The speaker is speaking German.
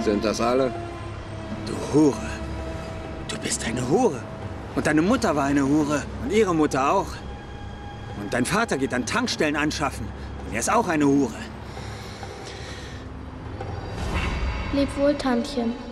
Sind das alle? Du Hure. Du bist eine Hure. Und deine Mutter war eine Hure. Und ihre Mutter auch. Und dein Vater geht an Tankstellen anschaffen. Und er ist auch eine Hure. Leb wohl, Tantchen.